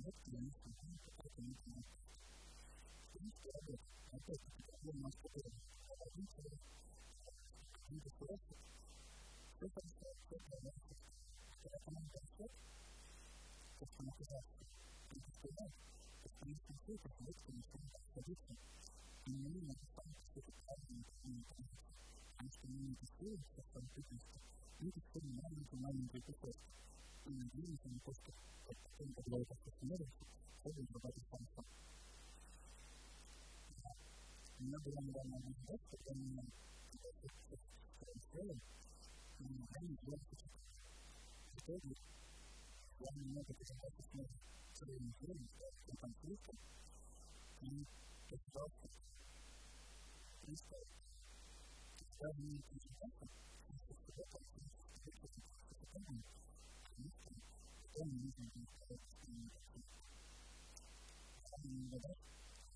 нет, конечно, это не знаю. В принципе, работает. Опять-таки, такой у нас который родители, какие-то средства, все хорошо, все понятно. Когда команда растет, то, что наказаться, это сказать, то, в принципе, все это средства начинают расходиться, и мы не написали, что это правильно, потому что мы не писали, что это конфликтности, мы писали маленький кусок. И надеемся на то, что потом, когда это все становится, все будет работать хорошо. У меня была недавно одна задача, когда мы строили, они делали какие-то. В итоге, я немного передачи с моей своей неделей, с конфликтом, и постарался представить. Когда мы передачи, что всегда конфликт, что мы нужно будет сказать, что мы такие. Задача.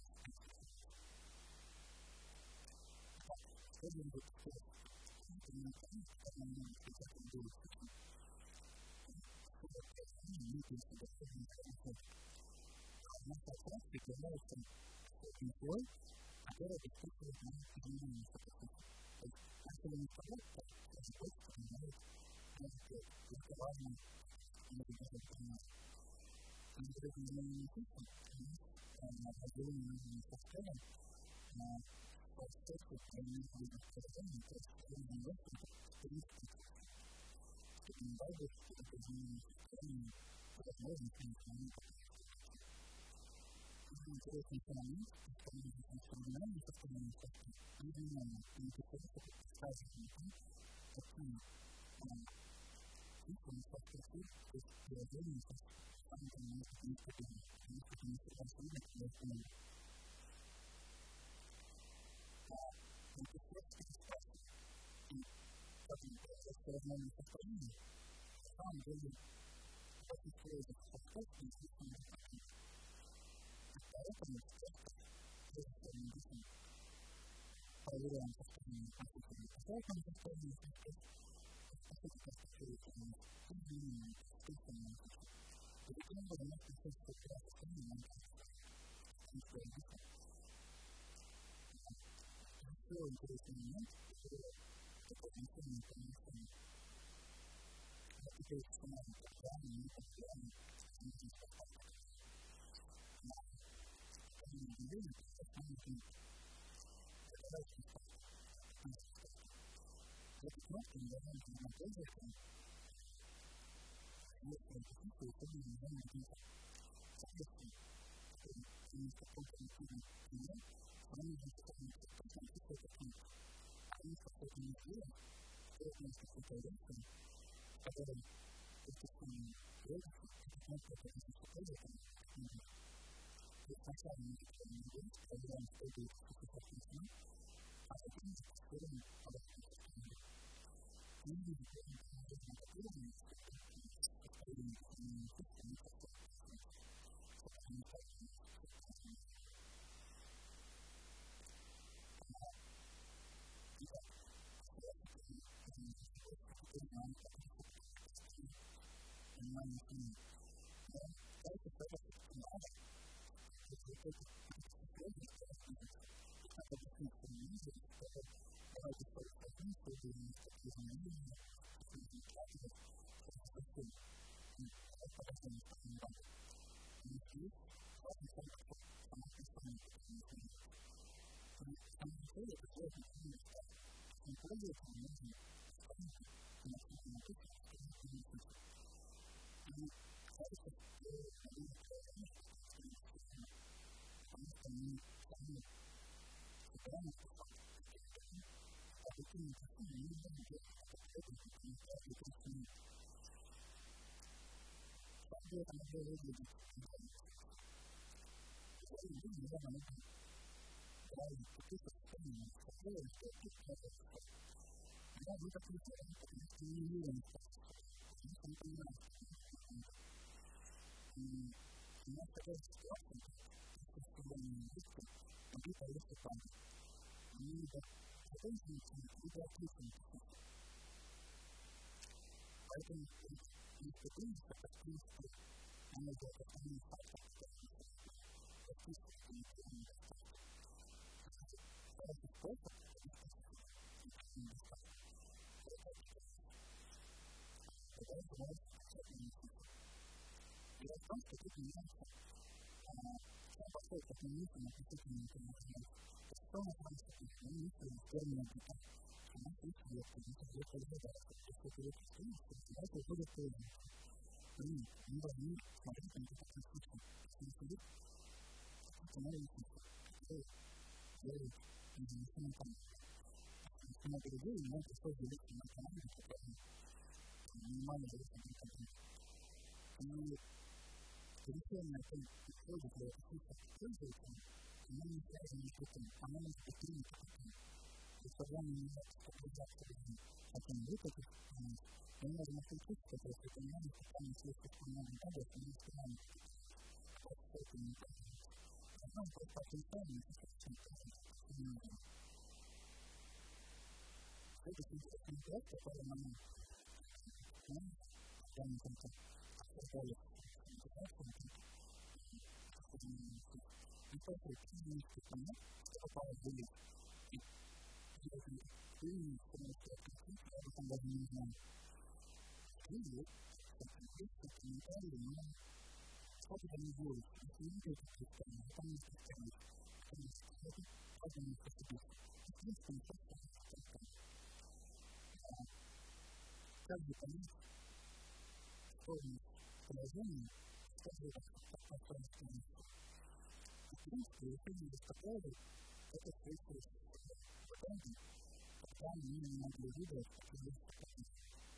Следуем вот что это не понятно, когда мы специально делаем такие. Чтобы мы пишем достаточно хорошо. У нас как раз прикрывается инфой, которая обеспечивает нам изменение статуса. То есть, если вы не сказать, то это просто понимает, это важно, не обязательно понимать. И вот это изменение пишем, мы определенным нужным состоянием, поскольку они будут созданы, то есть они могут принципе, чтобы не дать, что это изменение состояния, возможно, функционирует. Интересный феномен, что мы функциональное состояние изменения, и это просто сказано, какие цифры мы способны, то есть приложение, самое главное, несколько несогласованных для это средства спасти. И как мы процессы разные состояния, на самом деле, это используется подходы, естественно, такие. И поэтому часто, прежде чем мы видим, проверяем состояние относительно постоянного состояния, относительно состояния изменения, естественно, и таким образом, у нас происходит такое состояние, нам кажется, что это Еще интересный момент, который такой информационный помещение. Это теперь сценарий, когда мы постоянно смотрим спектакль. Но когда мы видим, это самый клип. Это разный спектакль. Эта кнопка не должна быть на пользователя. Если это чувствует, то мы не можем видеть. Соответственно, если мы в каком-то мотиве идем, мы можем сказать, что это кнопка. Они способны не делать, что это у нас какой-то реакция, которая естественно делается, и кнопка это не пользователя. То есть сначала мы не делаем, проверяем, что это написано, а затем мы посмотрим обратно состояние. Мы не видим, что это на котором состояние не чувства, не просто не так. Итак, понимание семьи. Но дальше что-то надо, это как объяснить, что не видит, что давайте что-то скажем, что это не такие знания, что это не платит, что это совсем. Это показано, что это не важно. И есть важный сам какой-то самый инструмент, который не видит. И самое деле, это сложно понять, не пользуется, не нужно исполнить, и на самом деле, что это не видит. И кажется, что это не видит, потому что мы сами собираем а таким образом мы не можем делать это не так, и просто нет. Как бы это могло выглядеть? Если мы будем, наверное, нужно править какие-то состояния, какое, что это что. Да, мы так не делаем, потому что мы не верим в это. Потому что мы понимаем, что это. И у нас такая ситуация, что мы не видим, либо если там, либо закончится, либо отличается. Поэтому если принято, то в принципе, оно будет основным фактом. что меняется, поскольку это не относительно internacional. Что мы можем сказать? Мы не можем термин «гитар». У нас есть ветка, это ветка лидерства. Если это ветка стремится, то это будет тоже. Мы должны смотреть на это как случай. Если есть какие-то новые случаи, которые делают international команду. Много людей могут использовать на команде, которые минимально зависят от команды. И решение о том, подходит ли это случай пользователям, оно не связано с этим, оно может быть принято потом. То есть, когда мы не можем сказать, что хотим выплатить, мы можем отключить, что если это не надо, то там следует, что мы можем подать, мы не сказали, что это не подать. Потом просто отключаем, и это все не нужно. Следующий интересный проект, который мы прямо как-то создали, и после клинических команд, что попало в делить, и если клинические команды, я об этом даже не знаю. Или, как комментарии, но что-то организуют, если не будет представлено, это не представлено, потому что это один из поступок. И, в принципе, не просто представлено. Каждый команд, сложность приложения, скажет, как построить команду. В принципе, если не беспокоит, это встреча с командой, тогда мы не могли видеть, что есть команда.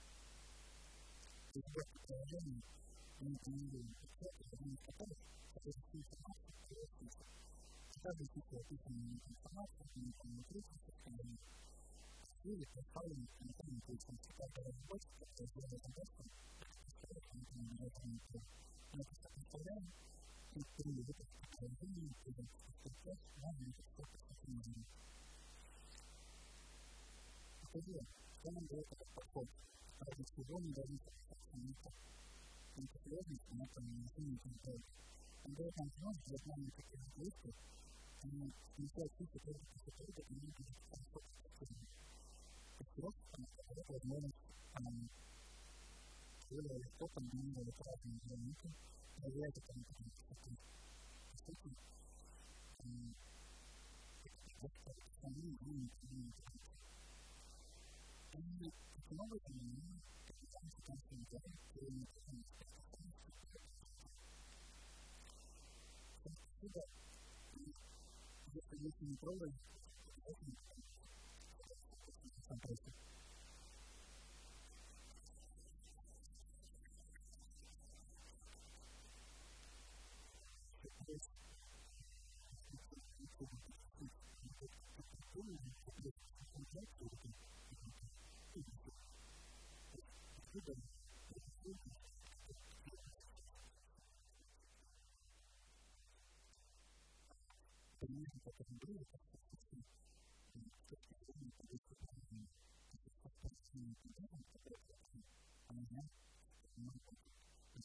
И вот приложение, мы планируем отчеты, которые показывают, которые всю информацию приложится. Каждый цикл описанной информации, мы внутри состояния, или поставлены в комментарии, то есть каждая разработчика, которая делает задачу, мы это представляем, и при выпуске приложения, при выпуске тест, можно это все посмотреть. Покажи, что нам дает этот подход. Каждый сезон должен состояться некая сложность, но это не контроль. Он дает нам возможность для знания каких-то действий, и включает чисто только процедуры, и не будет конструкции процедуры. И просто, потому что это возможность более легко комбинировать разные элементы, проверять это на какие-то такие. По сути, это основные элементы. И таким образом мы пытаемся консолидировать элементы. Отсюда, если не пробовать, это сам процесс. Понимаете, как это было, как это случилось, с точки зрения подготовки спортивной программы, которая она знает, что она может быть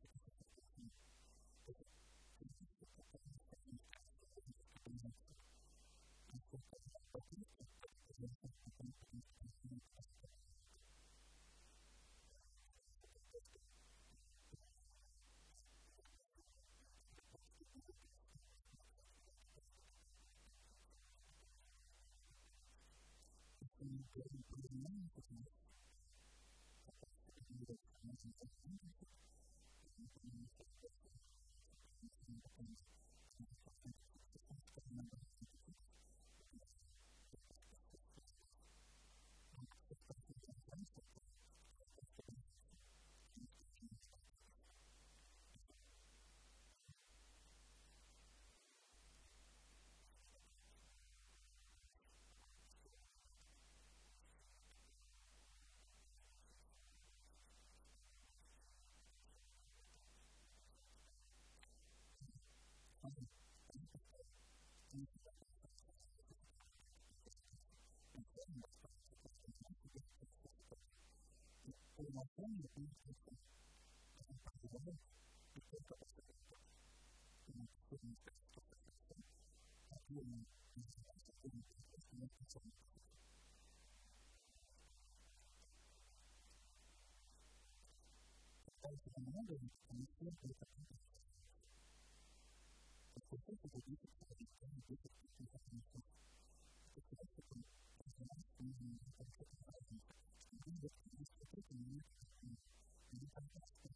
это критически подготовленная организация. Насколько это подготовка, это является полноценный институт. Это позволяет и только посмотреть на последний способ отдельно называется последний способ. Потому что много, потому что это это будет совершенно different. Это просто разговаривать с ними, это разница. И вот есть какой-то момент, где там просто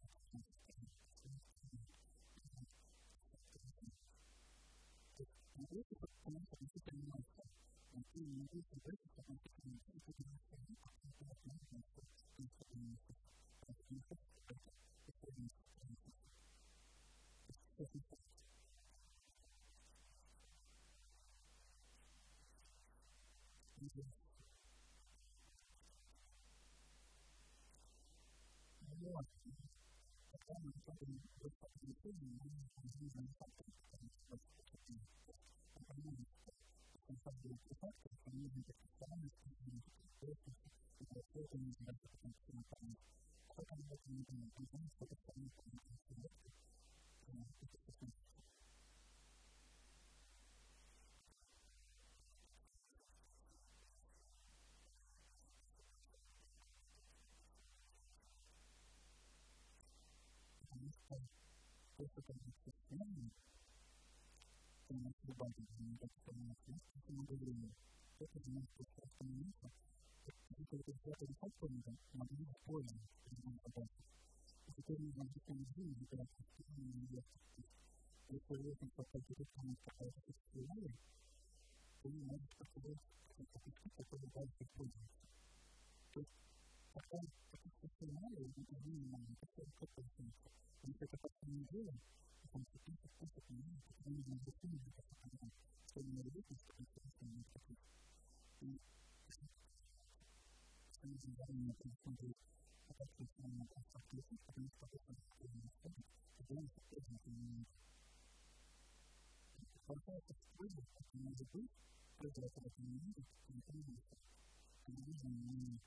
это потому что относительно масса. Ты не можешь сказать, что относительно масса, это не стоит, это относительно масса. Это состояние, когда мы добавим это много времени. Это немножко остановиться, это взятый фактором могли использовать определенную задачу. И теперь нужно объяснить жизнь, когда постоянно не есть. Если вы этим какая-то состояние, то вы можете показать какие-то, которые дальше используются. То есть, пока это состояние, вы не можете как-то если это как-то не делаем, то какие-то способы не нужно объяснить, что не работает, что это не работает. И что нужно заранее посмотреть, как это отключить, потому что это не стоит, и делать это не хватает использовать, это может быть, только если это не может, то это не может. И нужно не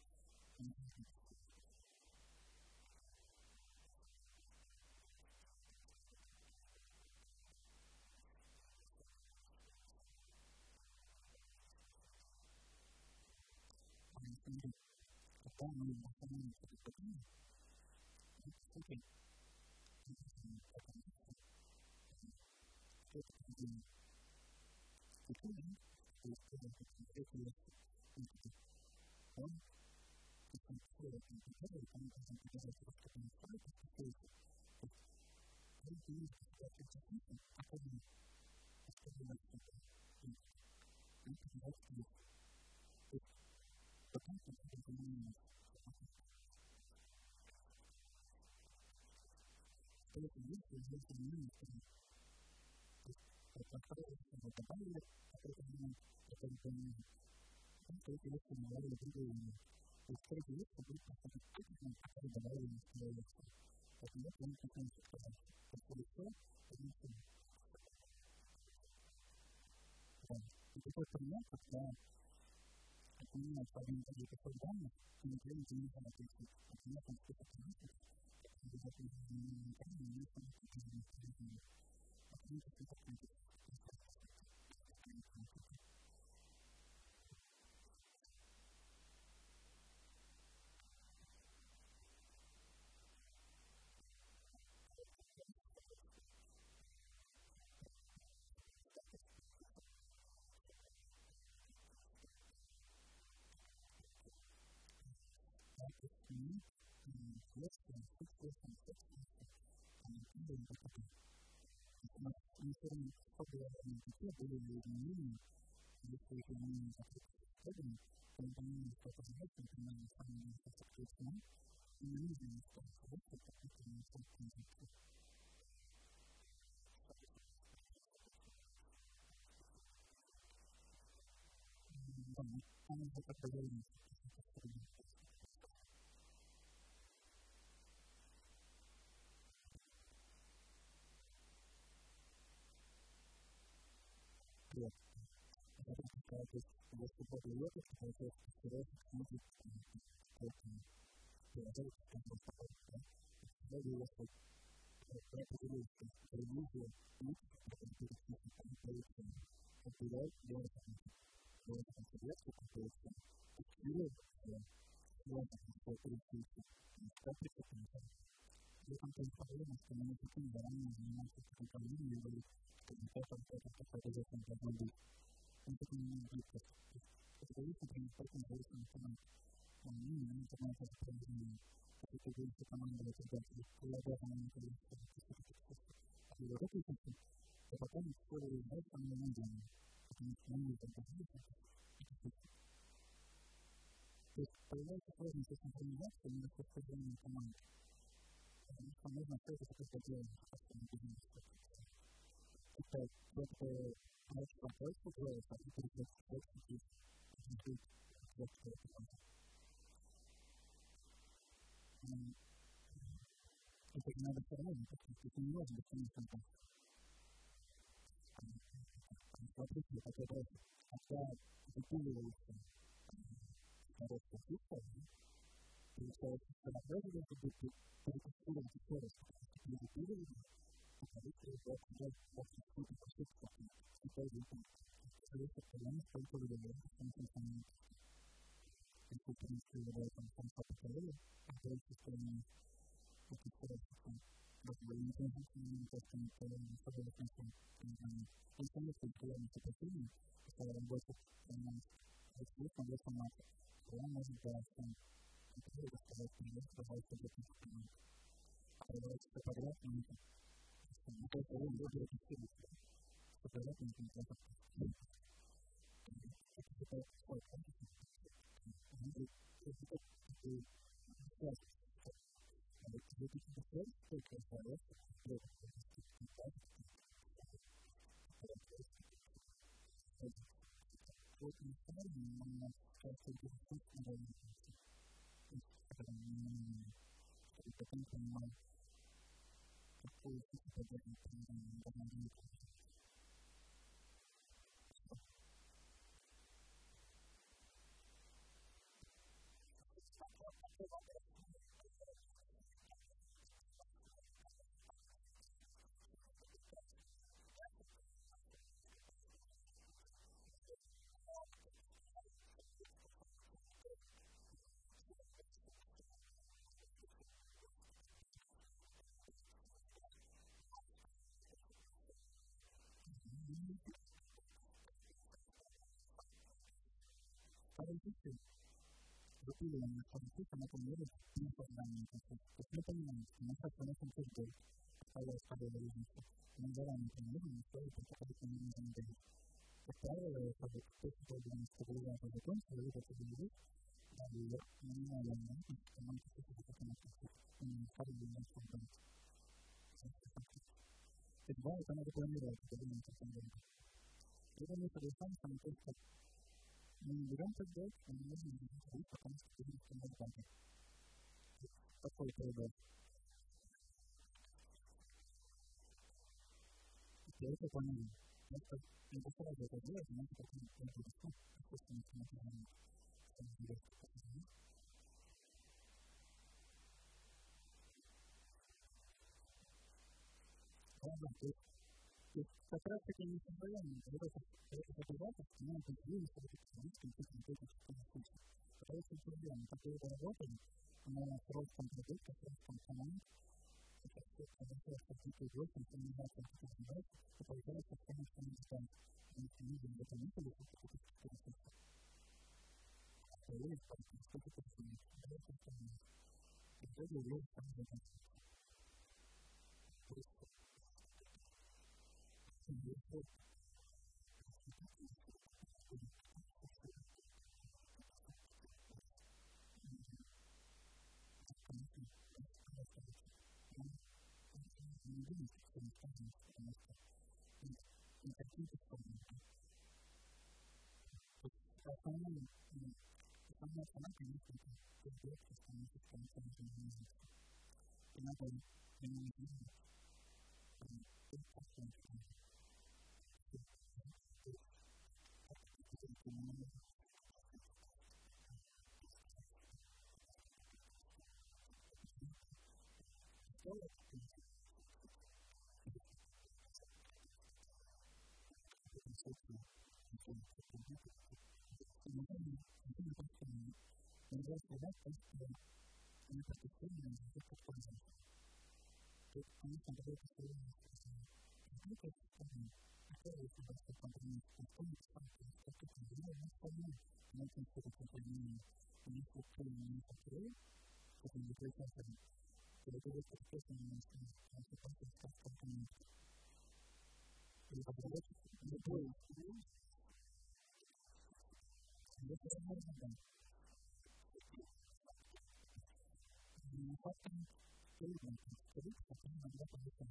когда мы остановимся в проблеме, и кстати, это проблема. Почему? То есть, это он дистанцирует интегралы, они должны показать просто конструкцию, то есть, если есть какая-то техника, которая оставляет что-то, это просто есть. То есть, потом это понимание, что это есть, здесь понимание, что это добавили, это понимание, это понимание. Потому что это есть понимание другое. То есть, это есть, что будет проходить техника, которая добавили в человека. Это нет, он не может сказать. Это лицо, это не все. И такой пример, когда отменяется один какой-то данных, и например, не нужно ответить. Например, там что-то приносит, это обязательно изменение данных, и если это изменение, это что-то приносит. Информация, чтобы такие были изменения, если это изменения какие-то, то изменения что-то значит, например, самые соответственно, и не нужно использовать какие-то информации. Да, мы уже как поговорим. Привет. То есть, если после лета, то получается, что это будет приложить какой-то если определиться религию и определять делать конференцию, какую-то или сложно перейти как при этом проблема, что мы не хотим заранее заниматься компанией или untuk menunjukkan jadi sebenarnya menjadi teman-teman ini teman teman ketika kita membaca dari pelajaran yang kita lakukan itu tetapi itu harus menunjukkan Когда сложности синхронизации мы используем команду. Можно все это делать, что мы будем использовать. Это наш вопрос, который передает это надо все равно, это не может быть конкретно. Смотрите, когда выпиливается хорошая фишка, получается, что на прежде будет перетестировать еще раз, перепиливать, и количество будет очень сильно посыпаться. Теперь это советует проблемы, сколько людей, если принести в этом конце поколения, количество не просто не особо смысл. Если нет приемных опасений, что работает на этом марке, то он может дать это сказать, пожалуйста, проверять фотографии, это он будет репетировать. Фотографии не это свой качество. Политики выпиливание политики на примере неформальной конфликта. То есть мы понимаем, что мы хотим на конфликте, оставаясь подобной личности, но заранее примерно не стоит приходить на нижней модели. Как правило, это после проблемы стабилизации закончится, и это стабилизирует, да, и минимальная вероятность, что мы какие-то такие конфликты не ставили на конфликт. И два, это надо планировать, это думать о том. Это мы соглашаемся на то, что мы не берем так делать, но мы можем говорить, потому что это не стандарты. Такой передача. И это планируем. Просто не сразу это делать, но это как-то не будет искусственно самостоятельно. Ладно, то есть как раз таки не создаем это обязательство, но это движется в экономическом техническом случае. Потому что проблема, такой работаем на срочном продукте, срочном команде, это все обязательство какие-то очень коммуникации, которые называются, и получается, что мы все не дистанции. Потому что люди в этом не были, что это какие-то проверить, что это происходит. Это остальное. И в итоге является там же это. То есть, не думайте, что не скажем, потому что не какие-то формы. Основная цена, конечно, это сделки, что мы сейчас не можем. И надо не делать. Нельзя сказать, что не постепенно, но как пользоваться. То есть, конечно, давайте сказать, что это very successful companies that don't expect to continue in this company, making sure that they need initial training and support, but in the case of the regular education ministry, as a part of the company, we have a lot of employees and this is how we do. The important statement is that the company has a lot of